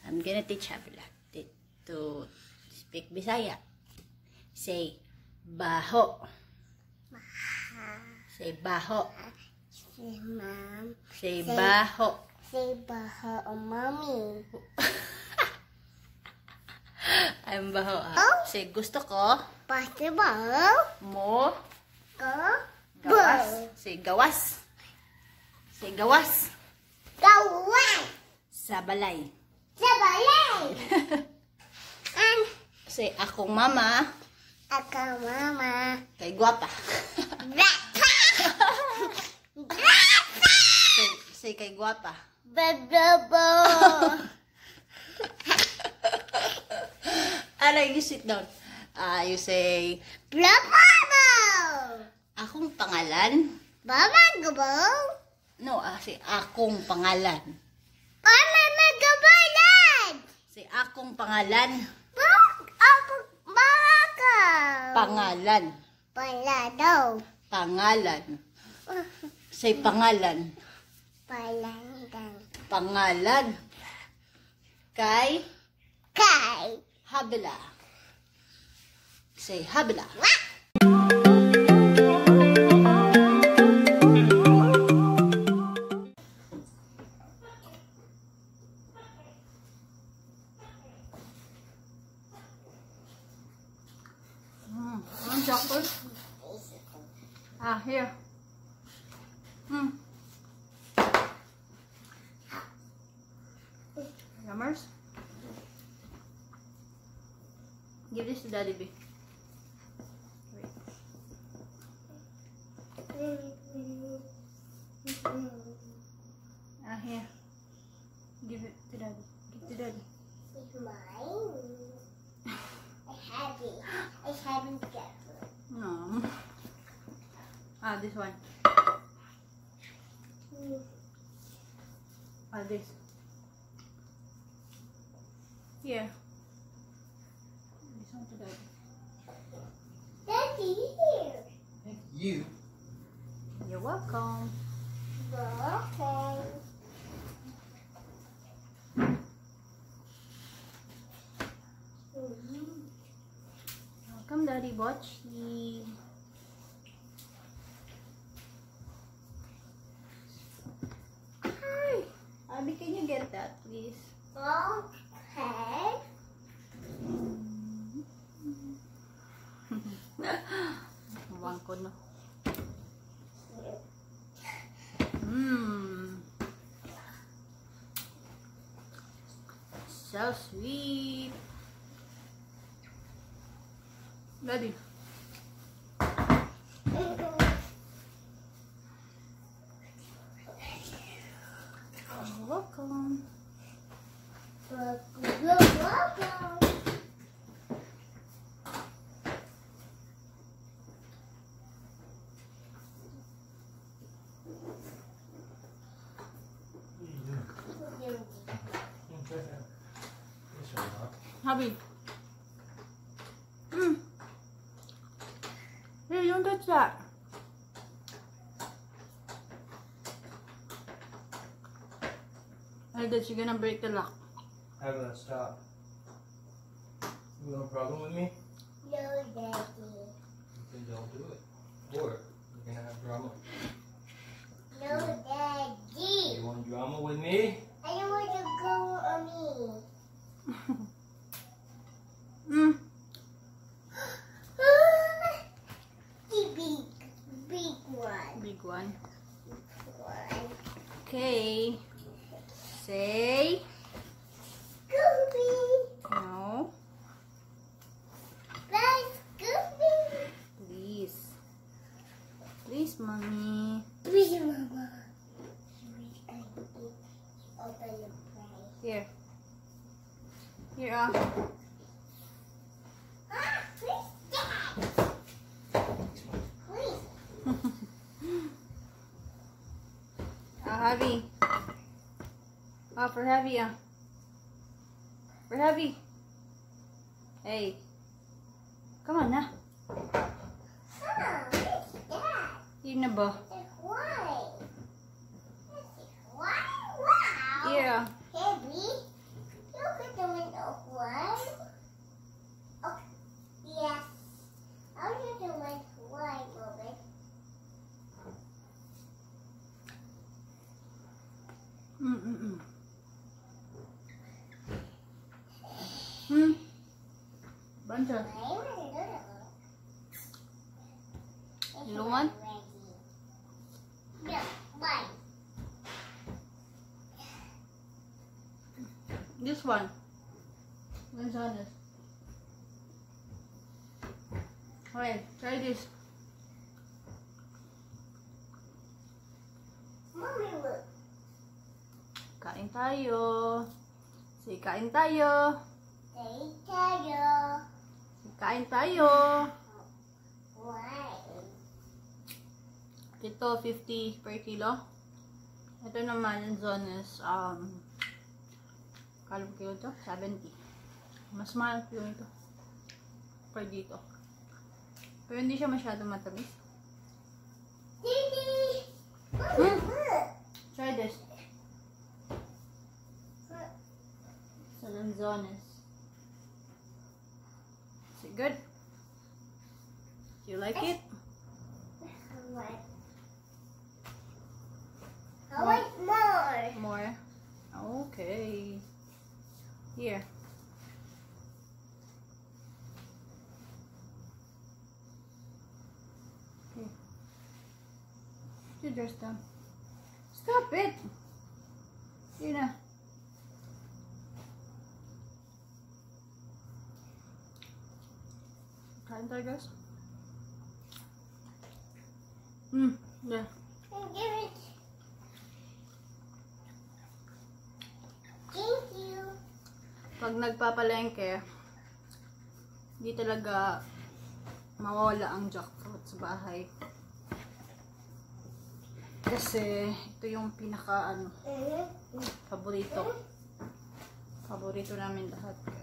I'm gonna teach Habila to speak Bisaya. Say baho. Say baho. Say mom. Say baho. Say baho, mommy. I'm baho. Oh. Say gusto ko. Basketball. Mo. Go. Gawas. Say gawas. Say gawas. Go away. Sa balay. Sa balay. And Say akong mama. ako mama. Kay guwapa. Rata. Say kay guwapa. Babo. You sit down. You say, Babo. akong pangalan. Mama gabo. No, say akong pangalan. Mama magabalan. Say akong pangalan. Ako baka. Pangalan. Palado. Pangalan. Say pangalan. Palangan. Pangalan. Kay Kay. Habila. Say Habila. Chocolate. Here. Yummers. Give this to Daddy B. Wait. Here. Give it to Daddy. Give to Daddy. It's mine. It's heavy. It's heavy together. No. This one. This. Here. This one to Daddy. Daddy, here. Thank you. You're welcome. Okay. Welcome, Daddy Bochy. Hi. Abby, can you get that, please? Okay. Mawang ko, no? So sweet. Daddy. You're welcome. Welcome. Happy. Hey, don't touch that. I did. You're gonna break the lock. I'm gonna stop. You have a problem with me? No, Daddy. Then don't do it. Or you're gonna have drama. No, Daddy. You want drama with me? I don't want to go on me. The big one. Big one. One. Okay. Say Scooby. no. That's Scooby. Please. Please, mommy. Please, Mama. Open the play. Here. Here, ah. Please, Dad. Please. Heavy. For heavy, For heavy. Hey. Come on na. It's Dad. Yun na ba? It's white. It's white. Wow. Yeah. Heavy. Look at Bunch of. You don't want? Yeah, why? This one. What's on this? Alright, try this. Mommy, look. Kain tayo. Say, kain tayo. Say tayo. Kain tayo. Why? Ito, 50 per kilo. Ito naman, yung Zones, kalong kilo to? 70. Mas mahal kilo ito. Per dito. Pero hindi siya masyado matamis. Didi! Hmm? Try this. Sa Lanzones. Is it good? Do you like it? What? I want more. More? Okay. Here. Here. You dress down. Stop it! Here na. Kain tayo, guys. Yeah. Give it. Thank you. Pag nagpapalengke, hindi talaga mawawala ang jackfruit sa bahay. Kasi ito yung pinaka paborito. Paborito namin lahat, guys.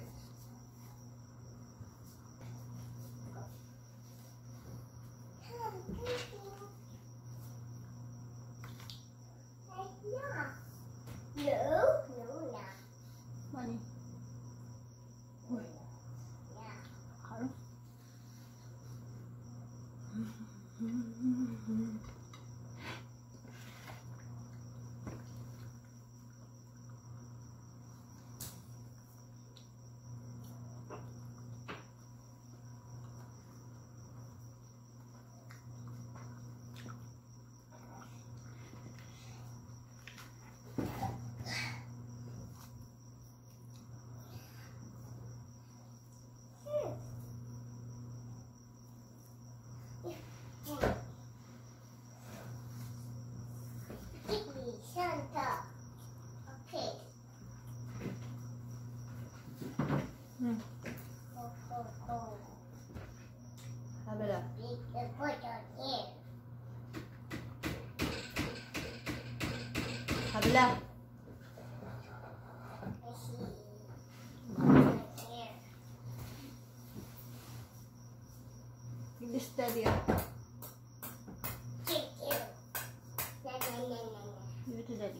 No. Money. Yeah. Ano? Give me Santa. Okay. Go. Habala. Big the put on here. Habala. I see. Right here. Give this daddy up. Thank you. No. Give it to daddy.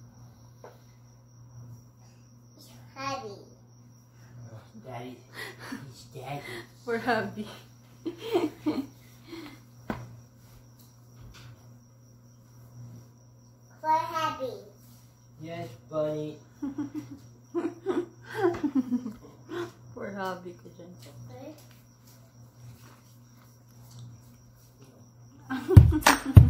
It's heavy. Daddy. He's daddy. For hubby. For happy. Yes, bunny. For hubby ko dyan. Okay.